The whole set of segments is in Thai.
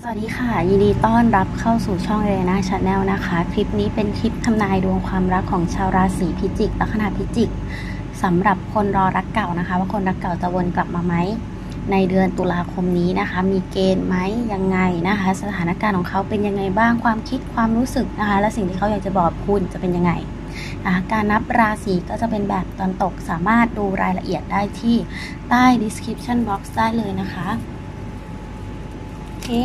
สวัสดีค่ะยินดีต้อนรับเข้าสู่ช่องเรน่าชาแนลนะคะคลิปนี้เป็นคลิปทำนายดวงความรักของชาวราศีพิจิกลัคนาพิจิกสำหรับคนรอรักเก่านะคะว่าคนรักเก่าจะวนกลับมาไหมในเดือนตุลาคมนี้นะคะมีเกณฑ์ไหมยังไงนะคะสถานการณ์ของเขาเป็นยังไงบ้างความคิดความรู้สึกนะคะและสิ่งที่เขาอยากจะบอกคุณจะเป็นยังไงการนับราศีก็จะเป็นแบบตอนตกสามารถดูรายละเอียดได้ที่ใต้ description box ได้เลยนะคะโอเค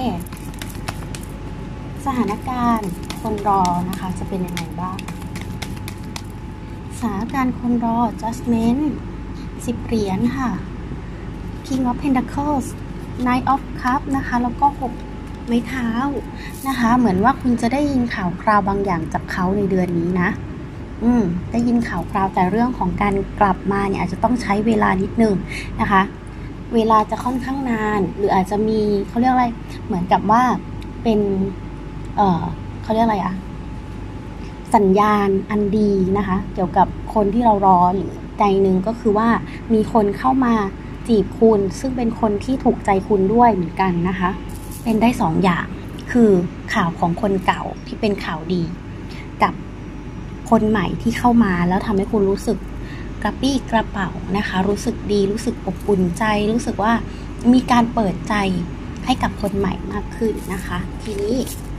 สถานการณ์คนรอนะคะจะเป็นยังไงบ้างสถานการณ์คนรอ Judgment 10 เหรียญค่ะ King of Pentacles Knight of Cups นะคะแล้วก็6 ไม้เท้านะคะเหมือนว่าคุณจะได้ยินข่าวคราวบางอย่างจากเขาในเดือนนี้นะได้ยินข่าวคราวแต่เรื่องของการกลับมาเนี่ยอาจจะต้องใช้เวลานิดนึงนะคะเวลาจะค่อนข้างนานหรืออาจจะมีเขาเรียกอะไรเหมือนกับว่าเป็นเขาเรียกอะไรสัญญาณอันดีนะคะเกี่ยวกับคนที่เรารอหรือใจหนึ่งก็คือว่ามีคนเข้ามาจีบคุณซึ่งเป็นคนที่ถูกใจคุณด้วยเหมือนกันนะคะเป็นได้2 อย่างคือข่าวของคนเก่าที่เป็นข่าวดีกับคนใหม่ที่เข้ามาแล้วทำให้คุณรู้สึกกระปี้กระเป๋านะคะรู้สึกดีรู้สึกอบอุ่นใจรู้สึกว่ามีการเปิดใจให้กับคนใหม่มากขึ้นนะคะทีนี้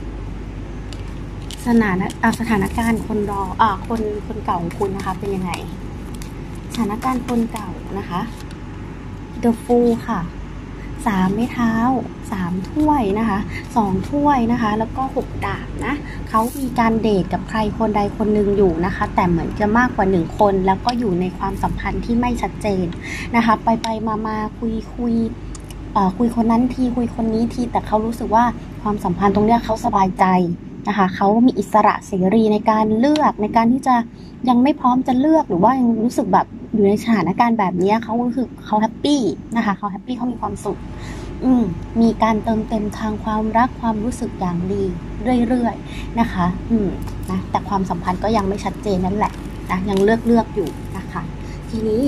สถานการณ์คนรอคนเก่าของคุณนะคะเป็นยังไงสถานการณ์คนเก่านะคะ The Fool ค่ะ3 ไม้เท้า3 ถ้วยนะคะ2 ถ้วยนะคะแล้วก็6 ดาบนะเขามีการเดทกับใครคนใดคนหนึ่งอยู่นะคะแต่เหมือนจะมากกว่า1 คนแล้วก็อยู่ในความสัมพันธ์ที่ไม่ชัดเจนนะคะไปมาคุยคนนั้นทีคุยคนนี้ทีแต่เขารู้สึกว่าความสัมพันธ์ตรงเนี้ยเขาสบายใจนะคะเขามีอิสระเสรีในการเลือกในการที่จะยังไม่พร้อมจะเลือกหรือว่ายังรู้สึกแบบอยู่ในสถานการณ์แบบนี้เขารู้สึกเขาแฮปปี้นะคะเขาแฮปปี้เขามีความสุขมีการเติมเต็มทางความรักความรู้สึกอย่างดีเรื่อยๆนะคะนะแต่ความสัมพันธ์ก็ยังไม่ชัดเจนนั่นแหละนะยังเลือกอยู่นะคะทีนี้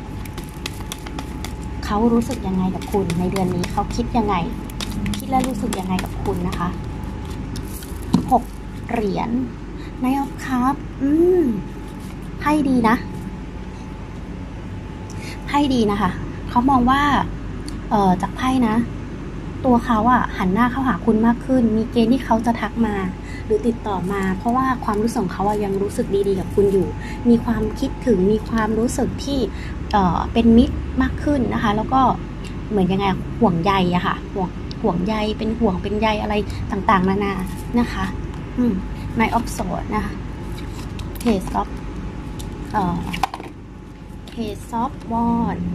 เขารู้สึกยังไงกับคุณในเดือนนี้เขาคิดยังไงคิดและรู้สึกยังไงกับคุณนะคะ6 เหรียญ Knight of Cups ไพ่ดีนะไพ่ดีนะคะเขามองว่าจากไพ่นะตัวเขาหันหน้าเข้าหาคุณมากขึ้นมีเกณฑ์ที่เขาจะทักมาหรือติดต่อมาเพราะว่าความรู้สึกของเขายังรู้สึกดีๆกับคุณอยู่มีความคิดถึงมีความรู้สึกที่เป็นมิตรมากขึ้นนะคะแล้วก็เหมือนยังไงห่วงใยค่ะห่วงใยเป็นห่วงเป็นใยอะไรต่างๆนานานะคะKnight of Swords นะคะ Page of Wands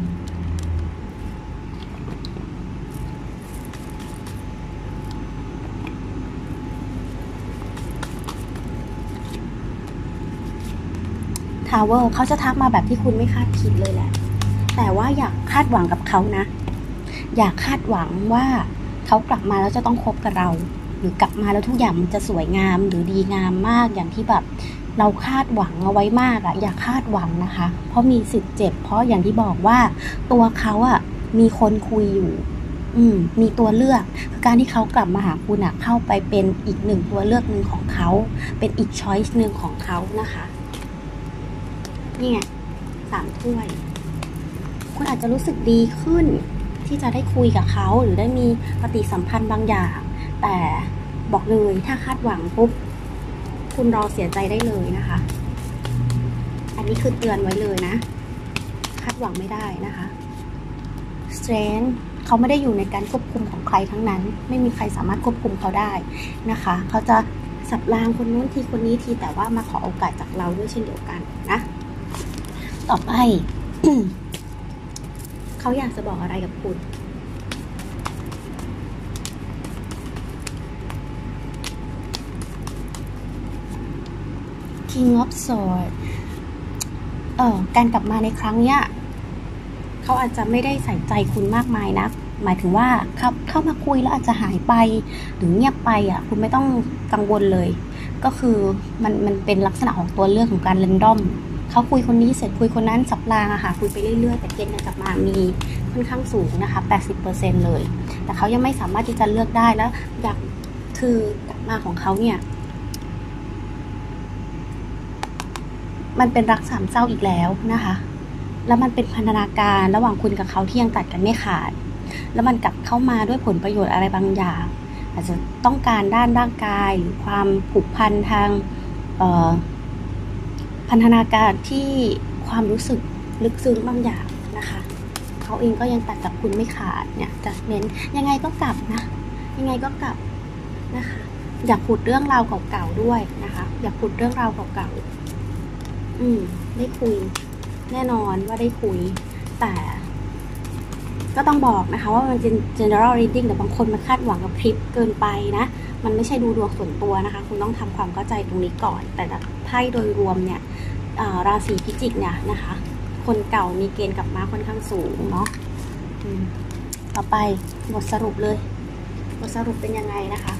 Tower เขาจะทักมาแบบที่คุณไม่คาดคิดเลยแหละแต่ว่าอยากคาดหวังกับเขานะอยากคาดหวังว่าเขากลับมาแล้วจะต้องคบกับเราหรือกลับมาแล้วทุกอย่างมันจะสวยงามหรือดีงามมากอย่างที่แบบเราคาดหวังเอาไว้มากอย่าคาดหวังนะคะเพราะมีสิทธิ์เจ็บเพราะอย่างที่บอกว่าตัวเขามีคนคุยอยู่มีตัวเลือกคือการที่เขากลับมาหาคุณเข้าไปเป็นอีก1 ตัวเลือกหนึ่งของเขาเป็นอีกช้อยส์หนึ่งของเขานะคะนี่ไง3 ถ้วยคุณอาจจะรู้สึกดีขึ้นที่จะได้คุยกับเขาหรือได้มีปฏิสัมพันธ์บางอย่างแต่บอกเลยถ้าคาดหวังปุ๊บคุณรอเสียใจได้เลยนะคะอันนี้คือเตือนไว้เลยนะคาดหวังไม่ได้นะคะ Strength เขาไม่ได้อยู่ในการควบคุมของใครทั้งนั้นไม่มีใครสามารถควบคุมเขาได้นะคะเขาจะสับรางคนนู้นทีคนนี้ทีแต่ว่ามาขอโอกาสจากเราด้วยเช่นเดียวกันนะต่อไป เขาอยากจะบอกอะไรกับคุณKing of Swords การกลับมาในครั้งเนี้ยเขาอาจจะไม่ได้ใส่ใจคุณมากมายนะหมายถึงว่าเข้ามาคุยแล้วอาจจะหายไปหรือเงียบไปคุณไม่ต้องกังวลเลยก็คือมันเป็นลักษณะของตัวเลือกของการเรนดอมเขาคุยคนนี้เสร็จคุยคนนั้นสับรางคุยไปเรื่อยๆแต่เกณฑ์กลับมามีค่อนข้างสูงนะคะ 80% เลยแต่เขายังไม่สามารถที่จะเลือกได้แล้วอยากคือกลับมาของเขาเนี่ยมันเป็นรักสามเศร้าอีกแล้วนะคะแล้วมันเป็นพันธนาการระหว่างคุณกับเขาที่ยังตัดกันไม่ขาดแล้วมันกลับเข้ามาด้วยผลประโยชน์อะไรบางอย่างอาจจะต้องการด้านร่างกายหรือความผูกพันทางพันธนาการที่ความรู้สึกลึกซึ้งบางอย่างนะคะเขาเองก็ยังตัดกับคุณไม่ขาดเนี่ยจัดเน้นยังไงก็กลับนะยังไงก็กลับนะคะอยากขุดเรื่องราวเก่าๆด้วยนะคะอยากขุดเรื่องราวเก่าๆได้คุยแน่นอนว่าได้คุยแต่ก็ต้องบอกนะคะว่ามันเป็น general reading แต่บางคนมาคาดหวังกับคลิปเกินไปนะมันไม่ใช่ดูดวงส่วนตัวนะคะคุณต้องทำความเข้าใจตรงนี้ก่อนแต่ไพ่โดยรวมเนี่ยราศีพิจิกเนี่ยนะคะคนเก่ามีเกณฑ์กลับมาค่อนข้างสูงเนาะต่อไปบทสรุปเลยบทสรุปเป็นยังไงนะคะ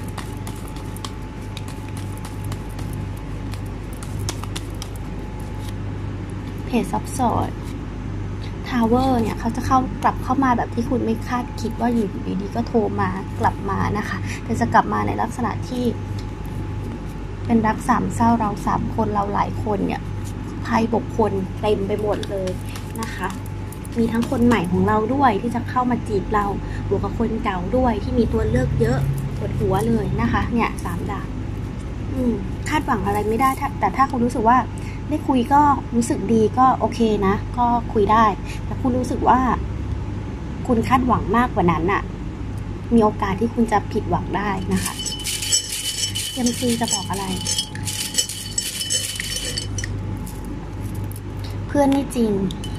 เพจซับซ้อนทาวเวอร์เนี่ยเขาจะกลับเข้ามาแบบที่คุณไม่คาดคิดว่าอยู่ดีๆก็โทรมากลับมานะคะแต่จะกลับมาในลักษณะที่เป็นรักสามเศร้าเรา3 คนเราหลายคนเนี่ยไพ่บุคคลเต็มไปหมดเลยนะคะมีทั้งคนใหม่ของเราด้วยที่จะเข้ามาจีบเราบวกกับคนเก่าด้วยที่มีตัวเลือกเยอะปวดหัวเลยนะคะเนี่ย3 ดาบคาดหวังอะไรไม่ได้แต่ถ้าคุณรู้สึกว่าได้คุยก็รู้สึกดีก็โอเคนะก็คุยได้แต่คุณรู้สึกว่าคุณคาดหวังมากกว่านั้นน่ะมีโอกาสที่คุณจะผิดหวังได้นะคะเอ็มซีจะบอกอะไรเพื่อนไม่จริง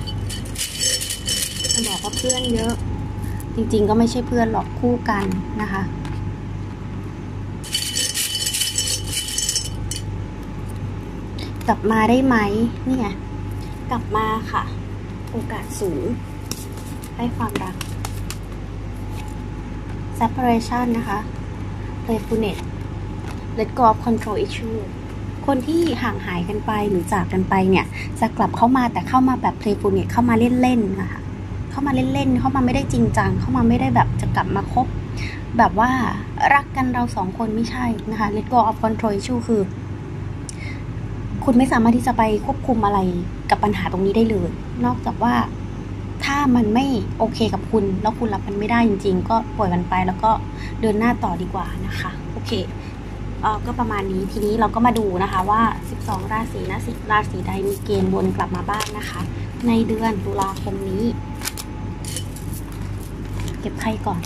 จะบอกว่าเพื่อนเยอะจริงๆก็ไม่ใช่เพื่อนหรอกคู่กันนะคะกลับมาได้ไหมนี่ไงกลับมาค่ะโอกาสสูงให้ความรัก separation นะคะ playfulness let go of control issue คนที่ห่างหายกันไปหรือจากกันไปเนี่ยจะกลับเข้ามาแต่เข้ามาแบบ playfulness เข้ามาเล่นๆนะคะเข้ามาเล่นๆเข้ามาไม่ได้จริงจังเข้ามาไม่ได้แบบจะกลับมาคบแบบว่ารักกันเรา2 คนไม่ใช่นะคะ let go of control issue คือคุณไม่สามารถที่จะไปควบคุมอะไรกับปัญหาตรงนี้ได้เลยนอกจากว่าถ้ามันไม่โอเคกับคุณแล้วคุณรับมันไม่ได้จริงๆก็ปล่อยมันไปแล้วก็เดินหน้าต่อดีกว่านะคะโอเคก็ประมาณนี้ทีนี้เราก็มาดูนะคะว่า12 ราศีนะราศีใดมีเกณฑ์วนกลับมาบ้างนะคะในเดือนตุลาคมนี้เก็บไพ่ก่อน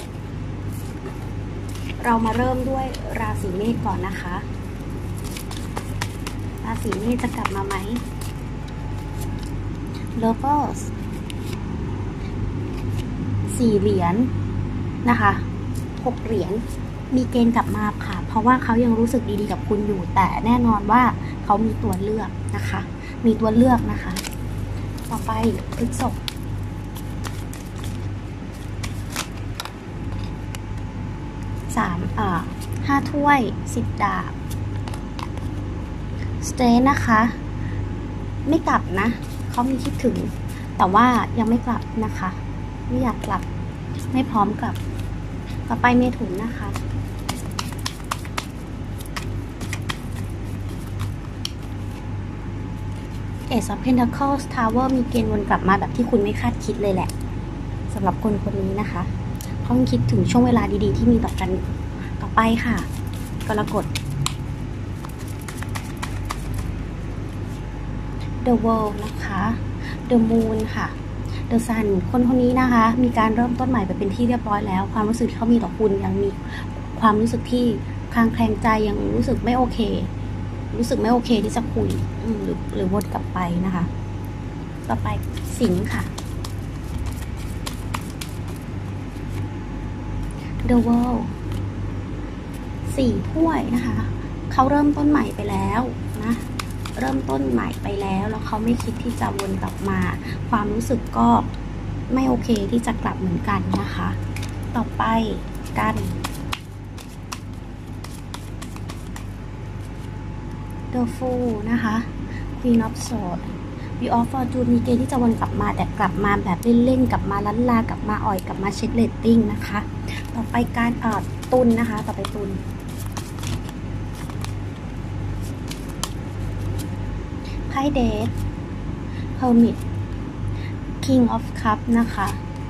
เรามาเริ่มด้วยราศีเมษก่อนนะคะราศีเมษจะกลับมาไหม Lovers 4 เหรียญนะคะ6 เหรียญมีเกณฑ์กลับมาค่ะเพราะว่าเขายังรู้สึกดีๆกับคุณอยู่แต่แน่นอนว่าเขามีตัวเลือกนะคะมีตัวเลือกนะคะต่อไปพฤษภ5 ถ้วย10 ดาบสเตนนะคะไม่กลับนะเขามีคิดถึงแต่ว่ายังไม่กลับนะคะไม่อยากกลับไม่พร้อมกลับต่อไปเมถุนนะคะAce of Pentacles Tower มีเกณฑ์วนกลับมาแบบที่คุณไม่คาดคิดเลยแหละสำหรับคนคนนี้นะคะเขาคิดถึงช่วงเวลาดีๆที่มีต่อกันต่อไปค่ะกรกฎ The World นะคะ The Moon ค่ะ The Sun คนนี้นะคะมีการเริ่มต้นใหม่ไปเป็นที่เรียบร้อยแล้วความรู้สึกที่เขามีต่อคุณยังมีความรู้สึกที่คลางแคลงใจยังรู้สึกไม่โอเคที่จะคุยหรือวนกลับไปนะคะต่อไปสิงห์ค่ะ The World 4 ถ้วยนะคะเขาเริ่มต้นใหม่ไปแล้วนะเริ่มต้นใหม่ไปแล้วเขาไม่คิดที่จะวนกลับมาความรู้สึกก็ไม่โอเคที่จะกลับเหมือนกันนะคะต่อไปกัน The Fool นะคะ Queen of Swords Wheel of Fortune มีเกณฑ์ที่จะวนกลับมาแต่กลับมาแบบเล่นๆกลับมาลั้นลากลับมาอ่อยกลับมาเช็คเรตติ้งนะคะต่อไปการตุลนะคะต่อไปตุลไพ่เดท Hermit King of Cup นะคะ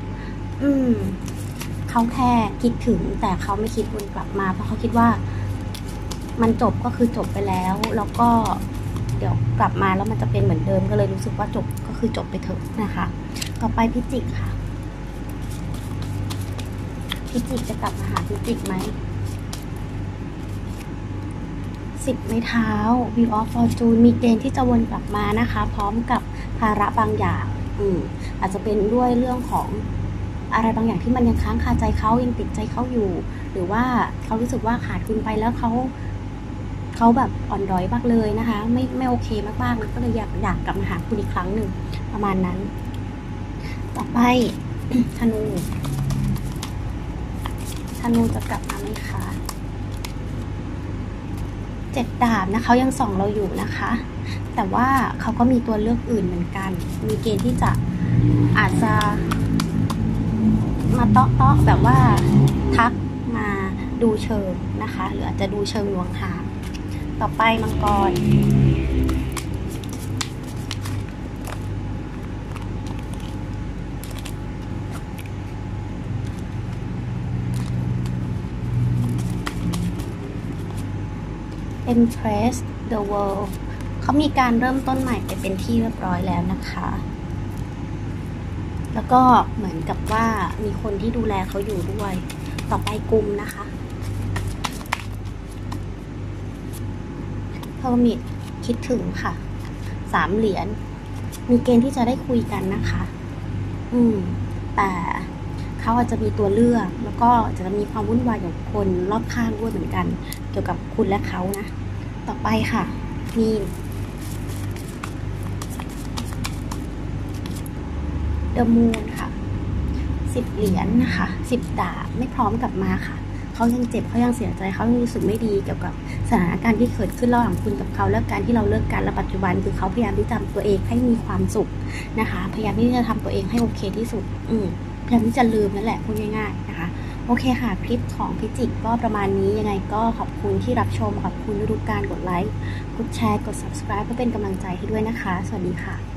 เขาแค่คิดถึงแต่เขาไม่คิดวนกลับมาเพราะเขาคิดว่ามันจบก็คือจบไปแล้วแล้วก็เดี๋ยวกลับมาแล้วมันจะเป็นเหมือนเดิมก็เลยรู้สึกว่าจบก็คือจบไปเถอะนะคะต่อไปพิจิกค่ะพิจิกจะกลับมาหาพิจิกไหม10 ไม้เท้า Wheel of Fortune มีเกณฑ์ที่จะวนกลับมานะคะพร้อมกับภาระบางอย่างอาจจะเป็นด้วยเรื่องของอะไรบางอย่างที่มันยังค้างคาใจเขายังติดใจเขาอยู่หรือว่าเขารู้สึกว่าขาดคุณไปแล้วเขาแบบอ่อนด้อยมากเลยนะคะไม่โอเคมากๆก็เลยอยากกลับมาหาคุณอีกครั้งหนึ่งประมาณนั้นต่อไป ธนูจะกลับมาไหมคะ7 ดาบนะเขายังส่องเราอยู่นะคะแต่ว่าเขาก็มีตัวเลือกอื่นเหมือนกันมีเกณฑ์ที่จะอาจจะมาเตาะแบบว่าทักมาดูเชิงนะคะหรืออาจจะดูเชิงลวงหางต่อไปมังกรEmpress the World เขามีการเริ่มต้นใหม่ไปเป็นที่เรียบร้อยแล้วนะคะแล้วก็เหมือนกับว่ามีคนที่ดูแลเขาอยู่ด้วยต่อไปกุมนะคะ Hermit คิดถึงค่ะ3 เหรียญมีเกณฑ์ที่จะได้คุยกันนะคะแต่เขาอาจจะมีตัวเลือกแล้วก็จะมีความวุ่นวายกับคนรอบข้างด้วยเหมือนกันเกี่ยวกับคุณและเขานะต่อไปค่ะมีเดอะมูนค่ะ10 เหรียญนะคะ10 ดาบไม่พร้อมกลับมาค่ะเขายังเจ็บเขายังเสียใจเขายังรู้สึกไม่ดีเกี่ยวกับสถานการณ์ที่เกิดขึ้นระหว่างคุณกับเขาและการที่เราเลิกกันและปัจจุบันคือเขาพยายามที่จะทำตัวเองให้มีความสุขนะคะพยายามที่จะทำตัวเองให้โอเคที่สุดพยายามที่จะลืมนั่นแหละพูดง่ายๆนะคะโอเคค่ะคลิปของพิจิกก็ประมาณนี้ยังไงก็ขอบคุณที่รับชมขอบคุณทุกการกดไลค์กดแชร์กด subscribe เพื่อเป็นกำลังใจให้ด้วยนะคะสวัสดีค่ะ